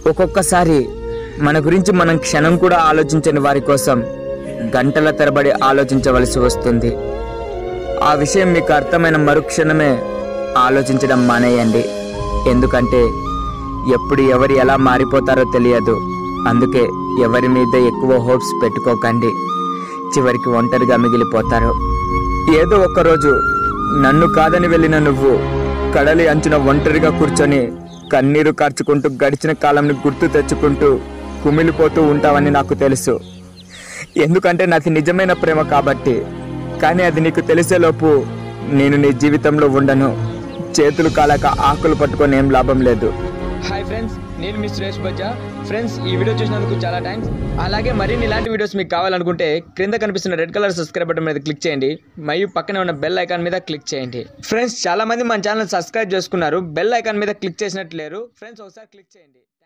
ఒక్కొక్కసారి మన గురించి మనం క్షణం కూడా ఆలోచించని వారి కోసం గంటల తరబడి ఆలోచించవలసి వస్తుంది. ఆ విషయం మీకు అర్థమైన మరుక్షణమే ఆలోచించడం మానేయండి. ఎందుకంటే ఎప్పుడు ఎవరు ఎలా మారిపోతారో తెలియదు. అందుకే ఎవరి మీద ఎక్కువ హోప్స్ పెట్టుకోకండి. చివరికి ఒంటరిగా మిగిలిపోతారు. ఏదో ఒక్కరోజు నన్ను కాదని వెళ్ళిన నువ్వు కడలి అంచున ఒంటరిగా కూర్చొని కన్నీరు కార్చుకుంటూ గడిచిన కాలంని గుర్తు తెచ్చుకుంటూ కుమిలిపోతూ ఉంటావని నాకు తెలుసు. ఎందుకంటే నాది నిజమైన ప్రేమ కాబట్టి. కానీ అది నీకు తెలిసేలోపు నేను నీ జీవితంలో ఉండను. చేతులు కాలాక ఆకులు పట్టుకొని ఏం లాభం లేదు. హాయ్ ఫ్రెండ్స్, నేను మీ సురేష్ బజ్జా. ఫ్రెండ్స్, ఈ వీడియో చూసినందుకు చాలా థ్యాంక్స్. అలాగే మరిన్ని ఇలాంటి వీడియోస్ మీకు కావాలనుకుంటే క్రింద కనిపిస్తున్న రెడ్ కలర్ సబ్స్క్రైబ్ బటన్ మీద క్లిక్ చేయండి. మరియు పక్కనే ఉన్న బెల్ ఐకాన్ మీద క్లిక్ చేయండి. ఫ్రెండ్స్, చాలా మంది మన ఛానల్ సబ్స్క్రైబ్ చేసుకున్నారు, బెల్ ఐకాన్ మీద క్లిక్ చేసినట్టు లేరు. ఫ్రెండ్స్, ఒకసారి క్లిక్ చేయండి.